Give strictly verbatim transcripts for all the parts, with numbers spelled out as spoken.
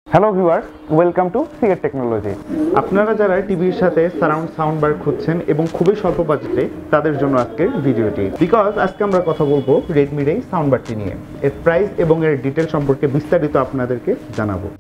Hello viewers, welcome to CEAT technology. আপনারা যারা টিভির সাথে সারাউন্ড সাউন্ড বার খুঁজছেন এবং খুবই স্বল্প বাজেটে, তাদের জন্য আজকের ভিডিওটি। বিকজ আজকে আমরা কথা বলবো রেডমির এই সাউন্ড বারটি নিয়ে, এর প্রাইস এবং এর ডিটেল সম্পর্কে বিস্তারিত আপনাদেরকে জানাবো।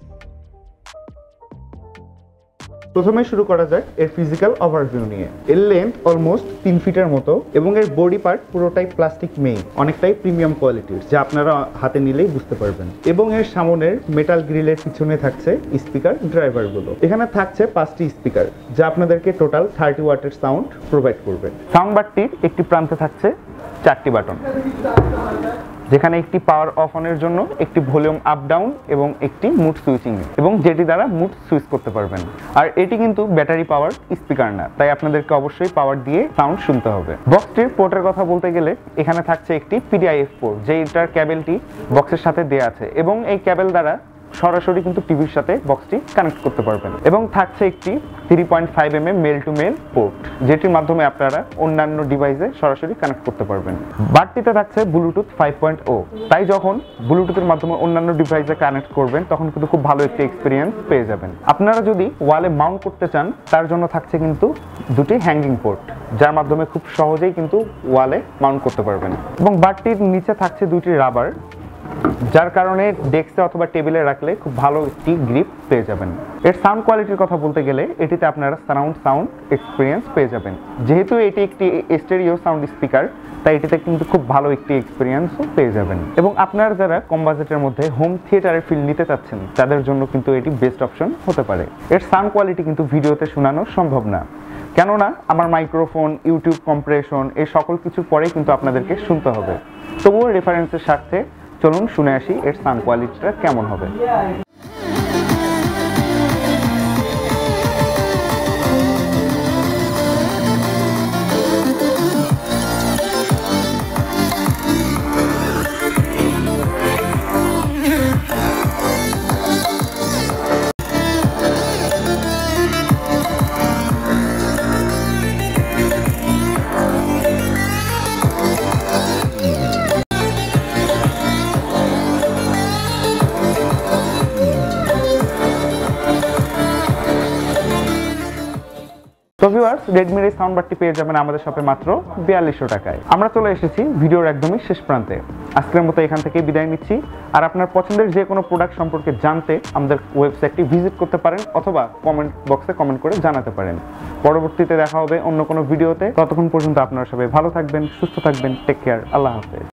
প্রথমে শুরু করা যাক এর ফিজিক্যাল ওভারভিউ নিয়ে। এর লেন্থ অলমোস্ট তিন ফিটের মতো এবং এর বডি পার্ট পুরোটাই প্লাস্টিক মেড, অনেকটাই প্রিমিয়াম কোয়ালিটির, যা আপনারা হাতে নিলেই বুঝতে পারবেন। এবং এর সামনের মেটাল গ্রিলের পিছনে থাকছে স্পিকার ড্রাইভারগুলো। এখানে থাকছে পাঁচটি স্পিকার, যা আপনাদেরকে টোটাল থার্টি ওয়াটের সাউন্ড প্রোভাইড করবে। সাউন্ড বারটির একটি প্রান্তে থাকছে চারটি বাটন, যেখানে একটি পাওয়ার অফ অনের জন্য, একটি ভলিউম আপ ডাউন এবং একটি মুড সুইচিং, এবং যেটি দ্বারা মুড সুইচ করতে পারবেন। আর এটি কিন্তু ব্যাটারি পাওয়ার স্পিকার না, তাই আপনাদেরকে অবশ্যই পাওয়ার দিয়ে সাউন্ড শুনতে হবে। বক্সটির পোর্টের কথা বলতে গেলে এখানে থাকছে একটি পিডিআইএফ পোর্ট, যেটার ক্যাবেলটি বক্সের সাথে দেয়া আছে, এবং এই ক্যাবেল দ্বারা সরাসরি কিন্তু টিভির সাথে বক্সটি কানেক্ট করতে পারবেন। এবং থাকছে একটি three point five M M male to male port, যেটির মাধ্যমে আপনারা অন্যান্য ডিভাইসে সরাসরি কানেক্ট করতে পারবেন। বারটিতে থাকছে ব্লুটুথ ফাইভ পয়েন্ট ও, তাই যখন ব্লুটুথের মাধ্যমে অন্যান্য ডিভাইসে কানেক্ট করবেন তখন কিন্তু খুব ভালো একটি এক্সপিরিয়েন্স পেয়ে যাবেন। আপনারা যদি ওয়ালে মাউন্ট করতে চান, তার জন্য থাকছে কিন্তু দুটি হ্যাঙ্গিং পোর্ট, যার মাধ্যমে খুব সহজেই কিন্তু ওয়ালে মাউন্ট করতে পারবেন। এবং বারটির নিচে থাকছে দুটি রাবার, যার কারণে ডেস্কে অথবা টেবিলে রাখলে খুব ভালো একটি গ্রিপ পেয়ে যাবেন। এর সাউন্ড কোয়ালিটির কথা বলতে গেলে এটিতে আপনারা সারাউন্ড সাউন্ড এক্সপিরিয়েন্স পেয়ে যাবেন। যেহেতু এটি একটি স্টেরিও সাউন্ড স্পিকার, তাই এটিতে কিন্তু খুব ভালো একটি এক্সপিরিয়েন্সও পেয়ে যাবেন। এবং আপনারা যারা কম বাজেটের মধ্যে হোম থিয়েটারের ফিল নিতে চাচ্ছেন, তাদের জন্য কিন্তু এটি বেস্ট অপশন হতে পারে। এর সাউন্ড কোয়ালিটি কিন্তু ভিডিওতে শোনানো সম্ভব না, কেননা আমার মাইক্রোফোন, ইউটিউব কম্প্রেশন, এই সকল কিছুর পরেই কিন্তু আপনাদেরকে শুনতে হবে। তবুও রেফারেন্সের স্বার্থে চলুন শুনে আসি এর সাউন্ড কোয়ালিটিটা কেমন হবে। তো ভিউয়ার্স, রেডমির এই সাউন্ড বারটি পেয়ে যাবেন আমাদের শপে মাত্র বিয়াল্লিশশো টাকায়। আমরা চলে এসেছি ভিডিওর একদমই শেষ প্রান্তে। আজকের মতো এখান থেকে বিদায় নিচ্ছি। আর আপনার পছন্দের যে কোনো প্রোডাক্ট সম্পর্কে জানতে আমাদের ওয়েবসাইটটি ভিজিট করতে পারেন, অথবা কমেন্ট বক্সে কমেন্ট করে জানাতে পারেন। পরবর্তীতে দেখা হবে অন্য কোনো ভিডিওতে। ততক্ষণ পর্যন্ত আপনারা সবাই ভালো থাকবেন, সুস্থ থাকবেন। Take care. আল্লাহ হাফেজ।